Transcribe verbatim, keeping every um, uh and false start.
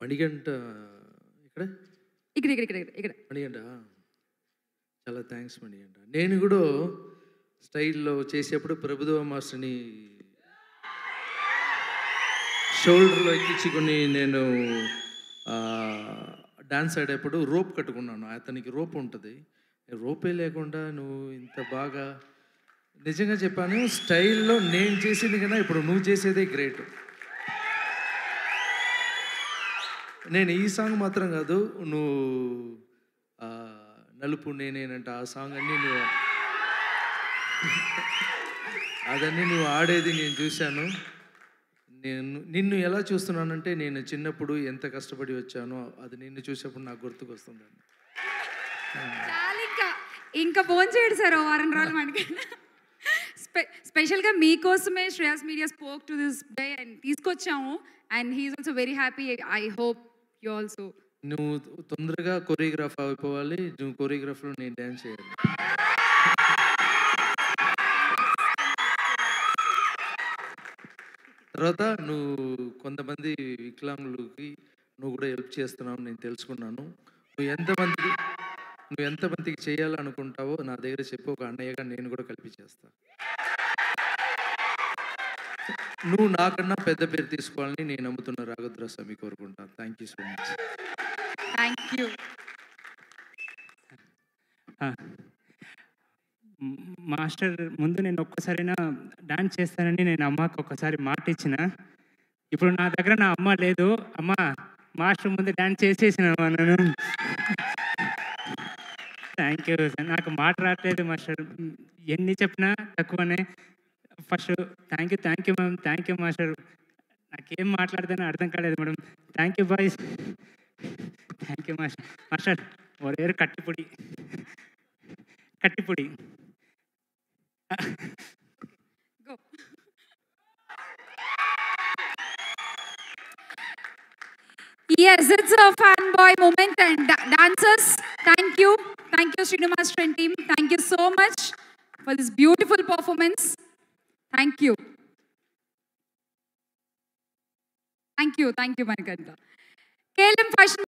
మణిగంట ఇక్కడ ఇక్కడ ఇక్కడ ఇక్కడ ఇక్కడ మణిగంట చాలా థ్యాంక్స్ మణిగంట. నేను కూడా స్టైల్లో చేసేప్పుడు ప్రభుదేవ మాస్టర్ని షోల్డర్లో ఎక్కించుకొని నేను డాన్స్ ఆడేప్పుడు రోప్ కట్టుకున్నాను. అతనికి రోప్ ఉంటుంది, రోపే లేకుండా నువ్వు ఇంత బాగా, నిజంగా చెప్పాను స్టైల్లో నేను చేసింది కన్నా ఇప్పుడు నువ్వు చేసేదే గ్రేట్. నేను ఈ సాంగ్ మాత్రం కాదు, నువ్వు నలుపు నేనేనంట ఆ సాంగ్ అన్నీ నువ్వు అదన్నీ నువ్వు ఆడేది నేను చూశాను. నేను నిన్ను ఎలా చూస్తున్నానంటే నేను చిన్నప్పుడు ఎంత కష్టపడి వచ్చానో అది నిన్ను చూసేప్పుడు నాకు గుర్తుకు వస్తుంది. ఇంకా ఇంకా ఫోన్ చేయడు సార్ ఓ వారం రోజులు మనకి. స్పె స్పెషల్గా మీకోసమే Shreyas media spoke to this day and తీసుకొచ్చాము. And he's also very happy. I hope you also. నువ్వు తొందరగా కొరియోగ్రాఫ్ అయిపోవాలి, నువ్వు కొరియోగ్రాఫ్లో నేను డ్యాన్స్ చేయాలి. తర్వాత నువ్వు కొంతమంది వికలాంగులకి నువ్వు కూడా హెల్ప్ చేస్తున్నావు నేను తెలుసుకున్నాను. నువ్వు ఎంతమందికి నువ్వు ఎంతమందికి చేయాలనుకుంటావో నా దగ్గర చెప్పి ఒక అన్నయ్యగా నేను కూడా కలిపి చేస్తా. నువ్వు నాకన్నా పెద్ద పేరు తీసుకోవాలని నేను నమ్ముతున్న రాఘవ స్వామి కోరుకుంటాను. Thank you so much. Thank you. Master ముందు నేను ఒక్కసారైనా డాన్స్ చేస్తానని నేను అమ్మకి ఒక్కసారి మాట ఇచ్చిన. ఇప్పుడు నా దగ్గర నా అమ్మ లేదు. అమ్మ మాస్టర్ ముందు డాన్స్ చేసేసిన నేను. Thank you sir. నాకు మాట రావట్లేదు మాస్టర్, ఎన్ని చెప్పినా తక్కువనే. First thank you thank you ma'am, thank you master. నాకేం మాట్లాడతానో అర్థం కాలేదు madam. Thank you boys, thank you master. Master ఒరేరు కట్టిపొడి కట్టిపొడి Go. Yes, it's a fanboy moment and da dancers, thank you. Thank you Srinivas and team. Thank you so much for this beautiful performance. Thank you. Thank you. Thank you Manikanta. K L M Fashion